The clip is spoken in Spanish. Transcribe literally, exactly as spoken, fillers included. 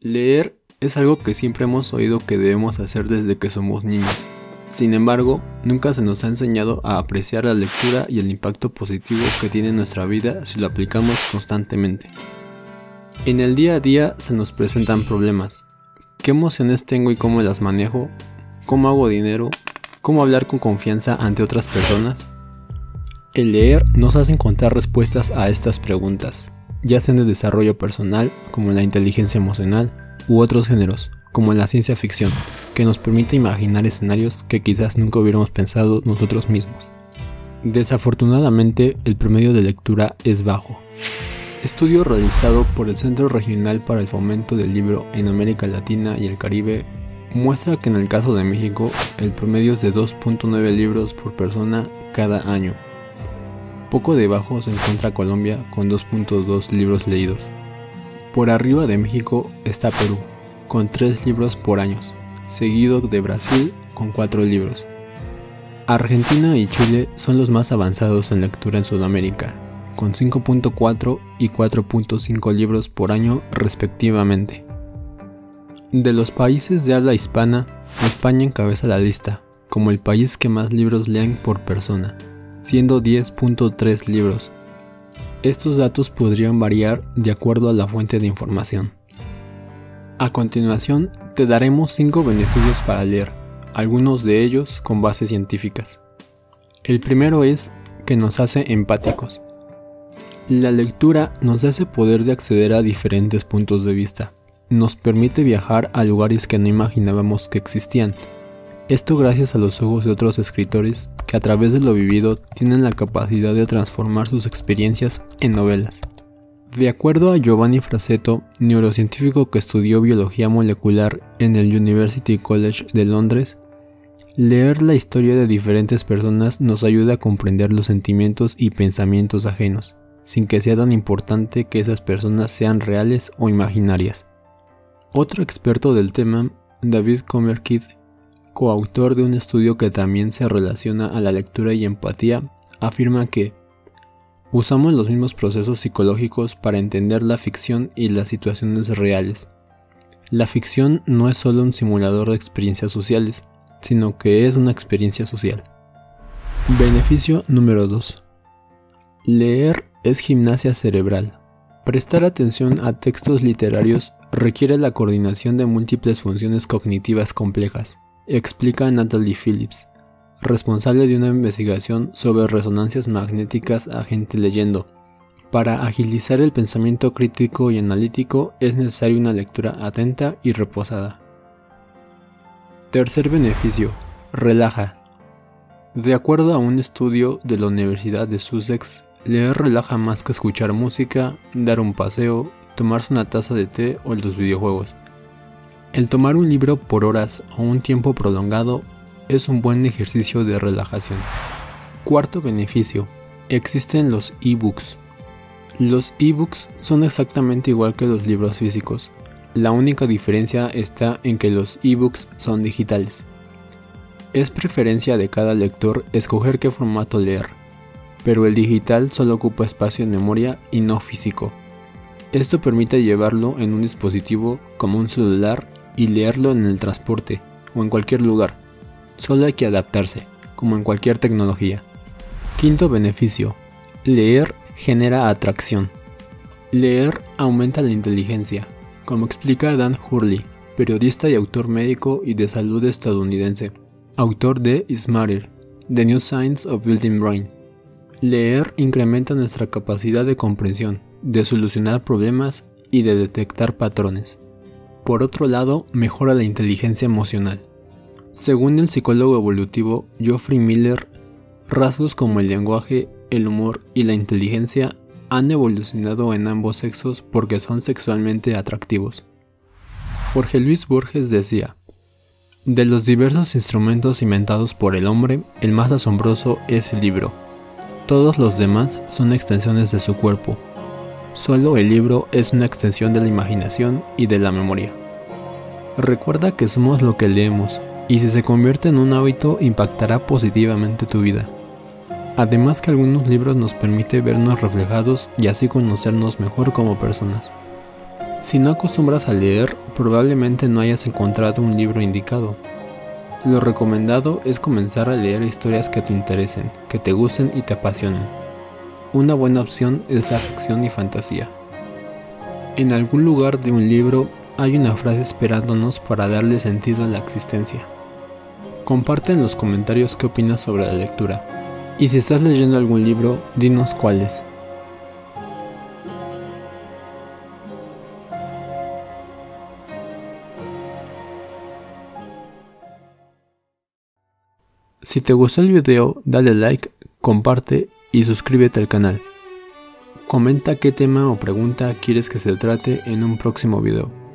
Leer es algo que siempre hemos oído que debemos hacer desde que somos niños. Sin embargo, nunca se nos ha enseñado a apreciar la lectura y el impacto positivo que tiene en nuestra vida si lo aplicamos constantemente. En el día a día se nos presentan problemas. ¿Qué emociones tengo y cómo las manejo? ¿Cómo hago dinero? ¿Cómo hablar con confianza ante otras personas? El leer nos hace encontrar respuestas a estas preguntas, ya sean de desarrollo personal, como la inteligencia emocional, u otros géneros, como la ciencia ficción, que nos permite imaginar escenarios que quizás nunca hubiéramos pensado nosotros mismos. Desafortunadamente, el promedio de lectura es bajo. Estudio realizado por el Centro Regional para el Fomento del Libro en América Latina y el Caribe muestra que en el caso de México, el promedio es de dos punto nueve libros por persona cada año. Poco debajo se encuentra Colombia con dos punto dos libros leídos. Por arriba de México está Perú, con tres libros por año, seguido de Brasil con cuatro libros. Argentina y Chile son los más avanzados en lectura en Sudamérica, con cinco punto cuatro y cuatro punto cinco libros por año respectivamente. De los países de habla hispana, España encabeza la lista, como el país que más libros leen por persona, siendo diez punto tres libros. Estos datos podrían variar de acuerdo a la fuente de información. A continuación, te daremos cinco beneficios para leer, algunos de ellos con bases científicas. El primero es que nos hace empáticos. La lectura nos da ese poder de acceder a diferentes puntos de vista. Nos permite viajar a lugares que no imaginábamos que existían. Esto gracias a los ojos de otros escritores que a través de lo vivido tienen la capacidad de transformar sus experiencias en novelas. De acuerdo a Giovanni Frassetto, neurocientífico que estudió biología molecular en el University College de Londres, leer la historia de diferentes personas nos ayuda a comprender los sentimientos y pensamientos ajenos, sin que sea tan importante que esas personas sean reales o imaginarias. Otro experto del tema, David Comerkid, coautor de un estudio que también se relaciona a la lectura y empatía, afirma que usamos los mismos procesos psicológicos para entender la ficción y las situaciones reales. La ficción no es solo un simulador de experiencias sociales, sino que es una experiencia social. Beneficio número dos. Leer es gimnasia cerebral. Prestar atención a textos literarios requiere la coordinación de múltiples funciones cognitivas complejas, explica Natalie Phillips, responsable de una investigación sobre resonancias magnéticas a gente leyendo. Para agilizar el pensamiento crítico y analítico es necesaria una lectura atenta y reposada. Tercer beneficio, relaja. De acuerdo a un estudio de la Universidad de Sussex, leer relaja más que escuchar música, dar un paseo, tomarse una taza de té o los videojuegos. El tomar un libro por horas o un tiempo prolongado es un buen ejercicio de relajación. Cuarto beneficio, existen los e-books. Los e-books son exactamente igual que los libros físicos. La única diferencia está en que los e-books son digitales. Es preferencia de cada lector escoger qué formato leer, pero el digital solo ocupa espacio en memoria y no físico. Esto permite llevarlo en un dispositivo como un celular y leerlo en el transporte o en cualquier lugar. Solo hay que adaptarse, como en cualquier tecnología. Quinto beneficio, leer genera atracción. Leer aumenta la inteligencia, como explica Dan Hurley, periodista y autor médico y de salud estadounidense, autor de Smarter, The New Science of Building Brain. Leer incrementa nuestra capacidad de comprensión, de solucionar problemas y de detectar patrones. Por otro lado, mejora la inteligencia emocional. Según el psicólogo evolutivo Geoffrey Miller, rasgos como el lenguaje, el humor y la inteligencia han evolucionado en ambos sexos porque son sexualmente atractivos. Jorge Luis Borges decía: de los diversos instrumentos inventados por el hombre, el más asombroso es el libro. Todos los demás son extensiones de su cuerpo. Solo el libro es una extensión de la imaginación y de la memoria. Recuerda que somos lo que leemos, y si se convierte en un hábito impactará positivamente tu vida. Además que algunos libros nos permiten vernos reflejados y así conocernos mejor como personas. Si no acostumbras a leer, probablemente no hayas encontrado un libro indicado. Lo recomendado es comenzar a leer historias que te interesen, que te gusten y te apasionen. Una buena opción es la ficción y fantasía. En algún lugar de un libro hay una frase esperándonos para darle sentido a la existencia. Comparte en los comentarios qué opinas sobre la lectura. Y si estás leyendo algún libro, dinos cuál es. Si te gustó el video, dale like, comparte y suscríbete al canal. Comenta qué tema o pregunta quieres que se trate en un próximo video.